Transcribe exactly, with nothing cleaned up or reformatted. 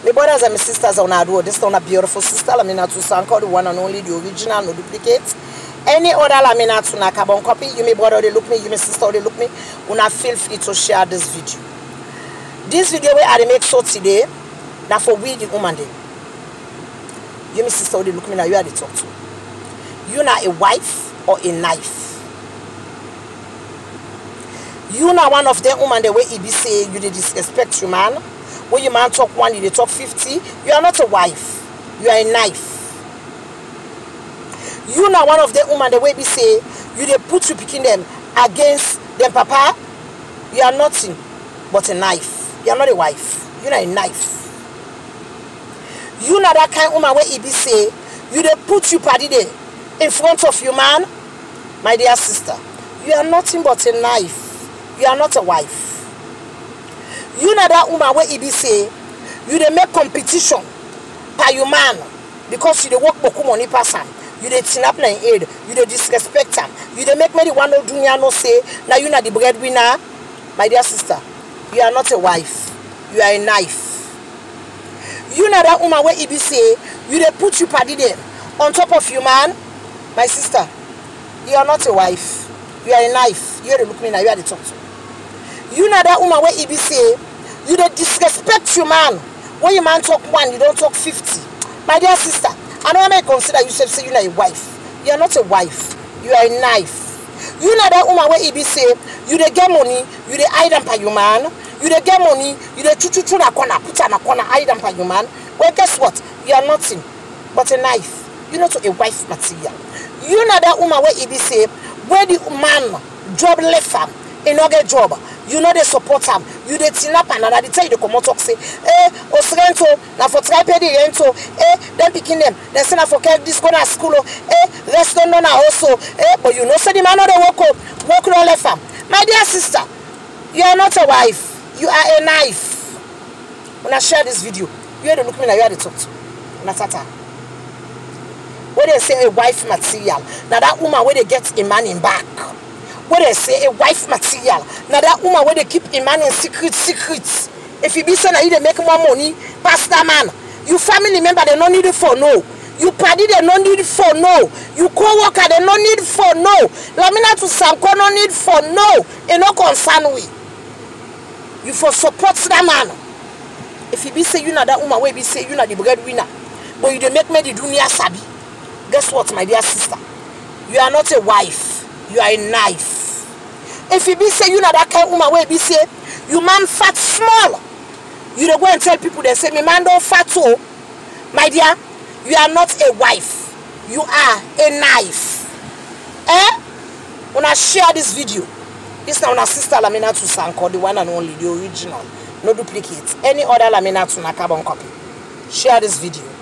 My brothers and my sisters on our door, this is a beautiful sister, Laminatu Sanko, the one and only, the original, no duplicate. Any other Laminatu na carbon copy, you may brother they look me, you may sister they look me, una feel free to share this video. This video where I make so today, now for we the woman day. You may sister they look me now, you are the talk to. You not a wife or a knife. You not one of them woman the way he be say you disrespect your man. When your man talk one, you talk fifty. You are not a wife. You are a knife. You not one of them woman the way be say you they put you picking them against them papa. You are nothing but a knife. You are not a wife. You are a knife. You not that kind of woman where he be say you they put you party there in front of your man, my dear sister. You are nothing but a knife. You are not a wife. You know that woman where he be say you they make competition by your man because you they work boku money pass him. You they tin up in aid. You they disrespect him. You they make me the one no dunya no say now you not the breadwinner. My dear sister, you are not a wife. You are a knife. You know that woman where he be say you they put you party there on top of your man. My sister, you are not a wife. You are a knife. You are the look me now. You are the talk to. You know that woman where he be say you don't disrespect your man. When your man talk one, you don't talk fifty. My dear sister, I know I may consider you say you're not a wife. You are not a wife. You are a knife. You know that woman where he be say you dey get money, you dey hide them by your man. You dey get money, you dey chu chu chu na corner, put her na corner, hide them by your man. Well, guess what? You are nothing but a knife. You're not a wife material. You know that woman where he be say where the man job left him, in no get job. You know they support him. You they tin up and they tell you to come out talk say, eh, osrento, na for try pay the rento, eh, then picking them, then send for care this go to school, eh, rest on na also, eh, but you know say the man no they work up, work no left him. My dear sister, you are not a wife, you are a knife. When I share this video, you had to look me now, you had to talk to. Natata. When they say a wife material, now that woman where they get a man in back. When they say a wife material, now that woman where they keep a man in secret, secrets. If you be saying that they make more money, pass that man. You family member, they don't need it for no. You party, they don't need it for no. You co-worker, they don't need it for no. Lamina to Sanko, no need for no. And no concern we. You for support that man. If you be say you know that woman where be say you know the breadwinner, but you they make me the dunya sabi. Guess what, my dear sister? You are not a wife. You are a knife. If you be say you know that kind of woman where be say you man fat small, you don't go and tell people they say me man don't fat too. My dear, you are not a wife. You are a knife. Eh? When I share this video, this now our sister Laminatu Sanko, the one and only, the original, no duplicate. Any other Laminatu na carbon copy. Share this video.